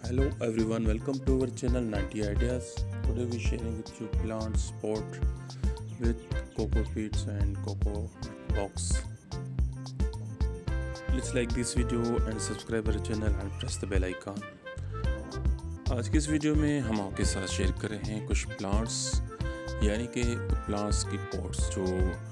Hello everyone, welcome to our channel 90 Ideas. Today we sharing with you plants pot with cocoa peats and cocoa box. Please like this video and subscribe our channel and press the bell icon. आज की इस video में हम आपके साथ share कर रहे हैं कुछ प्लांट्स यानी कि प्लांट्स की पॉट्स जो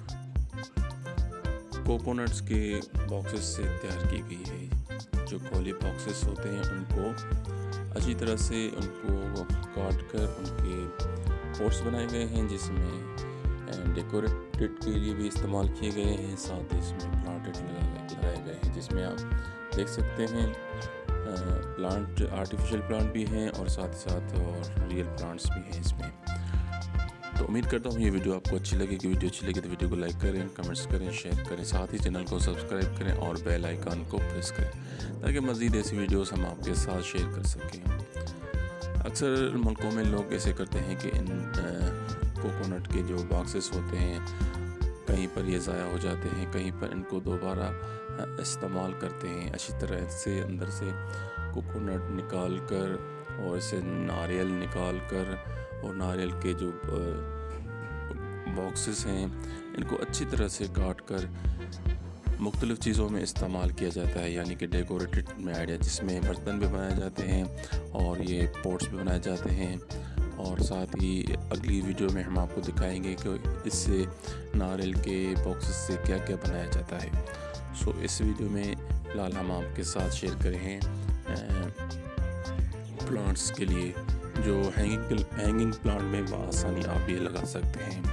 कोकोनट्स के बॉक्सेस से तैयार की गई है। जो खोली बॉक्सेस होते हैं उनको अच्छी तरह से उनको काट कर उनके पॉट्स बनाए गए हैं, जिसमें डेकोरेटेड के लिए भी इस्तेमाल किए गए हैं। साथ ही इसमें प्लांटेड लगाए गए हैं, जिसमें आप देख सकते हैं प्लांट आर्टिफिशियल प्लांट भी हैं और साथ ही साथ और रियल प्लांट्स भी हैं इसमें। तो उम्मीद करता हूँ ये वीडियो आपको अच्छी लगेगी। वीडियो अच्छी लगी तो वीडियो को लाइक करें, कमेंट्स करें, शेयर करें, साथ ही चैनल को सब्सक्राइब करें और बेल आइकन को प्रेस करें ताकि मज़ीद ऐसी वीडियोस हम आपके साथ शेयर कर सकें। अक्सर मुल्कों में लोग ऐसे करते हैं कि इन कोकोनट के जो बॉक्सेस होते हैं कहीं पर ये ज़ाया हो जाते हैं, कहीं पर इनको दोबारा इस्तेमाल करते हैं। अच्छी तरह से अंदर से कोकोनट निकाल कर और इसे नारियल निकाल कर और नारियल के जो बॉक्सेस हैं इनको अच्छी तरह से काट कर मुख्तलिफ़ चीज़ों में इस्तेमाल किया जाता है, यानी कि डेकोरेटेड में आइडिया, जिसमें बर्तन भी बनाए जाते हैं और ये पॉट्स भी बनाए जाते हैं। और साथ ही अगली वीडियो में हम आपको दिखाएंगे कि इससे नारियल के बॉक्सेस से क्या क्या बनाया जाता है। सो इस वीडियो में फ़िलहाल हम आपके साथ शेयर कर रहे हैं प्लांट्स के लिए जो हैंगिंग प्लांट में आसानी आप ये लगा सकते हैं,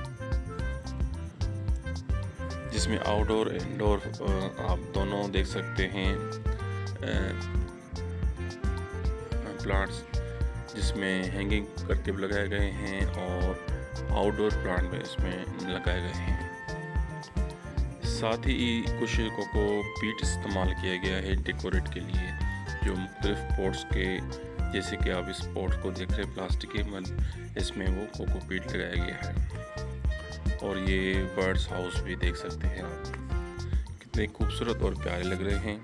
जिसमें आउटडोर इंडोर आप दोनों देख सकते हैं प्लांट्स, जिसमें हैंगिंग करके लगाए गए हैं और आउटडोर प्लांट में इसमें लगाए गए हैं। साथ ही कुछ कोको पीट इस्तेमाल किया गया है डेकोरेट के लिए, जो मुख्तलिफ पॉट्स के, जैसे कि आप इस पॉट को देख रहे हैं प्लास्टिक के, इसमें वो कोको पीट लगाया गया है। और ये बर्ड्स हाउस भी देख सकते हैं आप, कितने खूबसूरत और प्यारे लग रहे हैं।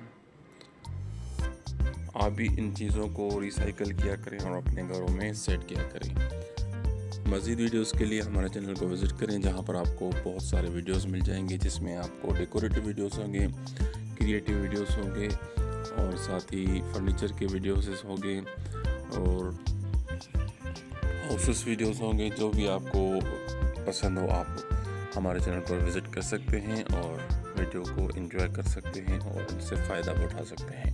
आप भी इन चीज़ों को रिसाइकल किया करें और अपने घरों में सेट किया करें। मज़ीद वीडियोस के लिए हमारे चैनल को विज़िट करें, जहां पर आपको बहुत सारे वीडियोस मिल जाएंगे, जिसमें आपको डेकोरेटिव वीडियोस होंगे, क्रिएटिव वीडियोस होंगे और साथ ही फर्नीचर के वीडियोस होंगे और हाउसेस वीडियोस होंगे। जो भी आपको पसंद हो आप हमारे चैनल पर विज़िट कर सकते हैं और वीडियो को एंजॉय कर सकते हैं और उनसे फ़ायदा भी उठा सकते हैं।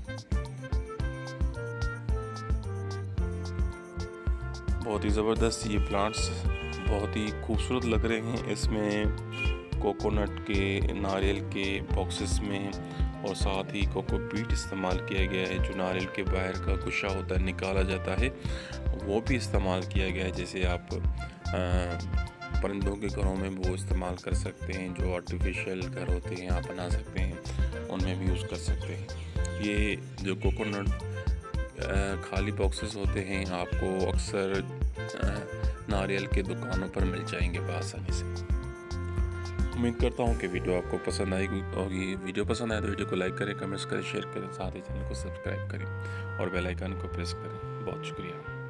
बहुत ही ज़बरदस्त ये प्लांट्स बहुत ही खूबसूरत लग रहे हैं। इसमें कोकोनट के, नारियल के बॉक्सेस में और साथ ही कोको पीट इस्तेमाल किया गया है। जो नारियल के बाहर का गुच्छा होता है निकाला जाता है, वो भी इस्तेमाल किया गया है। जैसे आप परिंदों के घरों में वो इस्तेमाल कर सकते हैं, जो आर्टिफिशियल घर होते हैं आप बना सकते हैं, उनमें भी यूज़ कर सकते हैं। ये जो कोकोनट खाली बॉक्सेस होते हैं आपको अक्सर नारियल के दुकानों पर मिल जाएंगे बआसानी से। उम्मीद करता हूँ कि वीडियो आपको पसंद आएगी और ये वीडियो पसंद आए तो वीडियो को लाइक करें, कमेंट्स करें, शेयर करें, साथ ही चैनल को सब्सक्राइब करें और बेल आइकन को प्रेस करें। बहुत शुक्रिया।